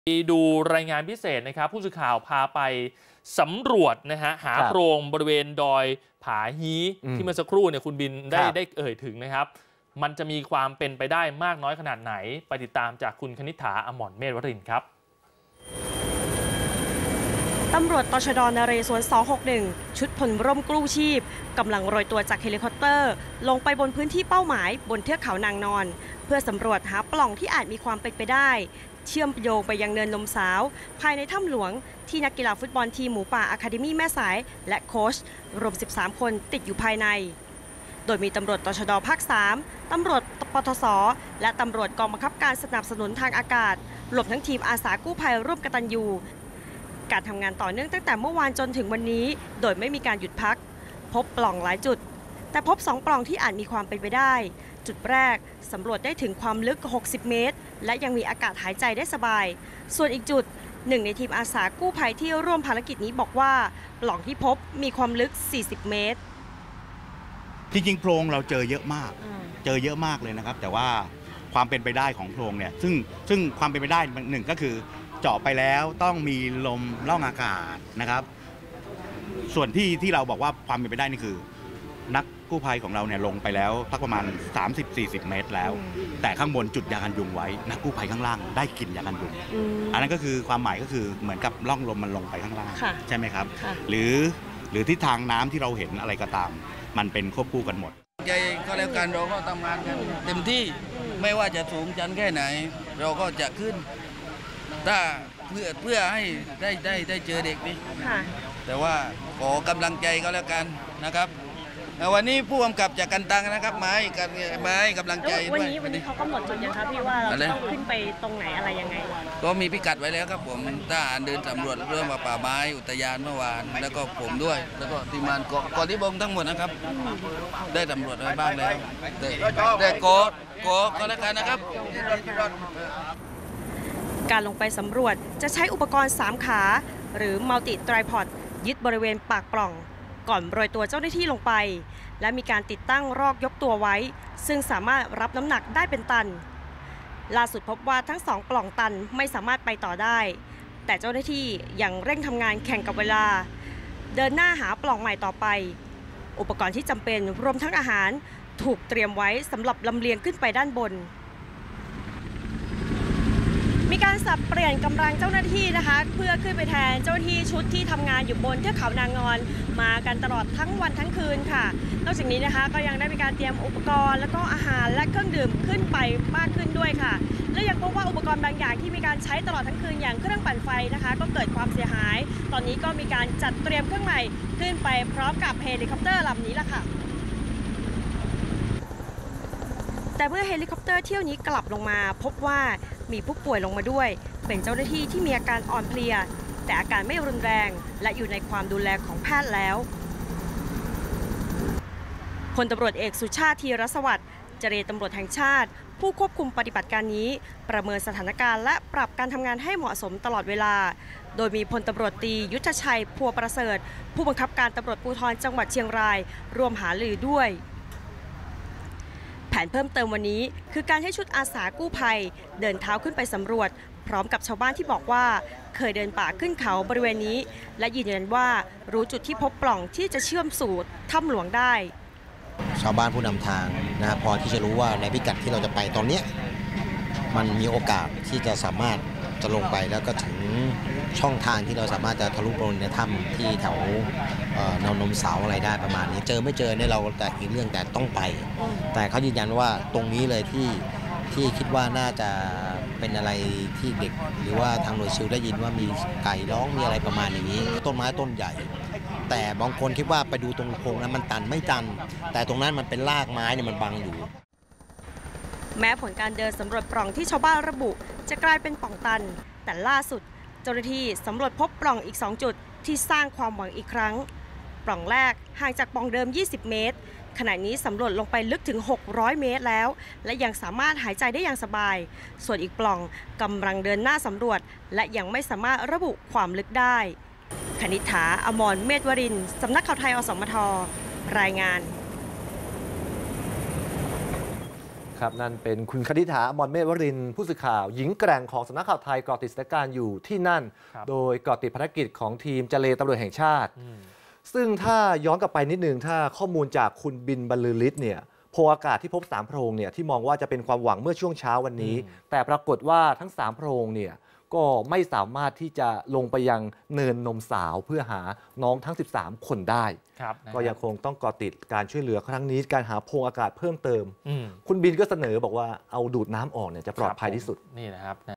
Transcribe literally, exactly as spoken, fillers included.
ดูรายงานพิเศษนะครับผู้สื่อข่าวพาไปสำรวจนะฮะหาโพรงบริเวณดอยผาฮีที่เมื่อสักครู่เนี่ยคุณบินได้ได้เอ่ยถึงนะครับมันจะมีความเป็นไปได้มากน้อยขนาดไหนไปติดตามจากคุณคณิษฐาอมรเมธวรินทร์ครับตำรวจตชด.นเรศวร สองหกหนึ่ง ชุดพลร่มกู้ชีพกำลังโรยตัวจากเฮลิคอปเตอร์ลงไปบนพื้นที่เป้าหมายบนเทือกเขานางนอนเพื่อสำรวจหาปล่องที่อาจมีความเป็นไปได้เชื่อมโยงไปยังเนินลมสาวภายในถ้ำหลวงที่นักกีฬาฟุตบอลทีมหมูป่าอะคาเดมี่แม่สายและโค้ชรวมสิบสามคนติดอยู่ภายในโดยมีตำรวจตชด.ภาค สาม ตำรวจปทศ.และตำรวจกองบังคับการสนับสนุนทางอากาศรวมทั้งทีมอาสากู้ภัยร่วมกตัญญูการทำงานต่อเนื่องตั้งแต่เมื่อวานจนถึงวันนี้โดยไม่มีการหยุดพักพบปล่องหลายจุดแต่พบสองปล่องที่อาจมีความเป็นไปได้จุดแรกสำรวจได้ถึงความลึกหกสิบเมตรและยังมีอากาศหายใจได้สบายส่วนอีกจุดหนึ่งในทีมอาสากู้ภัยที่ร่วมภารกิจนี้บอกว่าปล่องที่พบมีความลึกสี่สิบเมตรจริงๆโพรงเราเจอเยอะมากเจอเยอะมากเลยนะครับแต่ว่าความเป็นไปได้ของโพรงเนี่ยซึ่งซึ่งความเป็นไปได้หนึ่งก็คือเจาะไปแล้วต้องมีลมล่องอากาศนะครับส่วนที่ที่เราบอกว่าความเป็นไปได้นี่คือนักกู้ภัยของเราเนี่ยลงไปแล้วพักประมาณ สามสิบถึงสี่สิบ เมตรแล้วแต่ข้างบนจุดยากันยุงไว้นักกู้ภัยข้างล่างได้กลิ่นยากันยุง อ, อันนั้นก็คือความหมายก็คือเหมือนกับล่องลมมันลงไปข้างล่างใช่ไหมครับหรือหรือทิศทางน้ำที่เราเห็นอะไรก็ตามมันเป็นควบคู่กันหมดใจก็แล้วกันเราก็ทำงานกันเต็มที่ไม่ว่าจะสูงชันแค่ไหนเราก็จะขึ้นถ้าเพื่อเพื่อให้ได้ได้ได้เจอเด็กนี่แต่ว่าขอกำลังใจก็แล้วกันนะครับวันนี้ผู้กำกับจากกันตังนะครับมาให้กันมาให้กำลังใจด้วยวันนี้วันนี้เขากำหนดจุดยังครับพี่ว่าเราต้องขึ้นไปตรงไหนอะไรยังไงก็มีพิกัดไว้แล้วครับผมทหารเดินสำรวจเรื่องป่าไม้อุทยานเมื่อวานแล้วก็ผมด้วยแล้วก็ทีมงานเกาะเกาะที่บงทั้งหมดนะครับได้สำรวจไว้บ้างแล้วแต่แต่เกาะเกาะก็แล้วกันนะครับการลงไปสำรวจจะใช้อุปกรณ์สามขาหรือมัลติไตรพอดยึดบริเวณปากปล่องก่อนโรยตัวเจ้าหน้าที่ลงไปและมีการติดตั้งรอกยกตัวไว้ซึ่งสามารถรับน้ำหนักได้เป็นตันล่าสุดพบว่าทั้งสองปล่องตันไม่สามารถไปต่อได้แต่เจ้าหน้าที่ยังเร่งทำงานแข่งกับเวลาเดินหน้าหาปล่องใหม่ต่อไปอุปกรณ์ที่จำเป็นรวมทั้งอาหารถูกเตรียมไว้สำหรับลำเลียงขึ้นไปด้านบนมีการสับเปลี่ยนกำลังเจ้าหน้าที่นะคะเพื่อขึ้นไปแทนเจ้าหน้าที่ชุดที่ทำงานอยู่บนเทือกเขานางนอนมากันตลอดทั้งวันทั้งคืนค่ะนอกจากนี้นะคะก็ยังได้มีการเตรียมอุปกรณ์แล้วก็อาหารและเครื่องดื่มขึ้นไปมากขึ้นด้วยค่ะและยังพบว่าอุปกรณ์บางอย่างที่มีการใช้ตลอดทั้งคืนอย่างเครื่องปั่นไฟนะคะก็เกิดความเสียหายตอนนี้ก็มีการจัดเตรียมเครื่องใหม่ขึ้นไปพร้อมกับเฮลิคอปเตอร์ลำนี้ละค่ะแต่เมื่อเฮลิคอปเตอร์เที่ยวนี้กลับลงมาพบว่ามีผู้ป่วยลงมาด้วยเป็นเจ้าหน้าที่ที่มีอาการอ่อนเพลียแต่อาการไม่รุนแรงและอยู่ในความดูแลของแพทย์แล้วพลตำรวจเอกสุชาติธีรสวัสดิ์เจรตำรวจแห่งชาติผู้ควบคุมปฏิบัติการนี้ประเมินสถานการณ์และปรับการทำงานให้เหมาะสมตลอดเวลาโดยมีพลตำรวจตรียุทธชัยพัวประเสริฐผู้บังคับการตำรวจภูธรจังหวัดเชียงรายร่วมหารือด้วยแผนเพิ่มเติมวันนี้คือการให้ชุดอาสากู้ภัยเดินเท้าขึ้นไปสำรวจพร้อมกับชาวบ้านที่บอกว่าเคยเดินป่าขึ้นเขาบริเวณนี้และยืนยันว่ารู้จุดที่พบปล่องที่จะเชื่อมสู่ถ้ำหลวงได้ชาวบ้านผู้นำทางนะพอที่จะรู้ว่าในพิกัดที่เราจะไปตอนนี้มันมีโอกาสที่จะสามารถจะลงไปแล้วก็ถึงช่องทางที่เราสามารถจะทะลุลงในถ้ำที่แถวนอนนมเสาอะไรได้ประมาณนี้เจอไม่เจอเนี่ยเราแต่อีกเรื่องแต่ต้องไปแต่เขายืนยันว่าตรงนี้เลยที่ที่คิดว่าน่าจะเป็นอะไรที่เด็กหรือว่าทางหน่วยซิลได้ยินว่ามีไก่ร้องมีอะไรประมาณอย่างนี้ต้นไม้ต้นใหญ่แต่บางคนคิดว่าไปดูตรงโพรงนั้นมันตันไม่ตันแต่ตรงนั้นมันเป็นรากไม้เนี่ยมันบังอยู่แม้ผลการเดินสำรวจปล่องที่ชาวบ้านระบุจะกลายเป็นปล่องตันแต่ล่าสุดเจ้าหน้าที่สำรวจพบปล่องอีกสองจุดที่สร้างความหวังอีกครั้งปล่องแรกห่างจากปล่องเดิมยี่สิบเมตรขณะนี้สำรวจลงไปลึกถึงหกร้อยเมตรแล้วและยังสามารถหายใจได้อย่างสบายส่วนอีกปล่องกำลังเดินหน้าสำรวจและยังไม่สามารถระบุความลึกได้คณิษฐาอมรเมธวรินทร์สำนักข่าวไทยอสมทรายงานครับนั่นเป็นคุณคณิษฐา อมรเมธวรินทร์ผู้สื่อข่าวหญิงแกร่งของสำนักข่าวไทยเกาะติดสถานการณ์อยู่ที่นั่น โดยเกาะติดภารกิจของทีมเจเลตำรวจแห่งชาติซึ่งถ้าย้อนกลับไปนิดนึงถ้าข้อมูลจากคุณบินบรรลือฤทธิ์เนี่ยโพลอากาศที่พบสามโพรงเนี่ยที่มองว่าจะเป็นความหวังเมื่อช่วงเช้าวันนี้แต่ปรากฏว่าทั้งสามโพรงเนี่ยก็ไม่สามารถที่จะลงไปยังเนินนมสาวเพื่อหาน้องทั้งสิบสามคนได้ก็ยังคงต้องเกาะติดการช่วยเหลือครั้งนี้การหาโพรงอากาศเพิ่มเติมคุณบินก็เสนอบอกว่าเอาดูดน้ำออกเนี่ยจะปลอดภัยที่สุดนี่นะครับ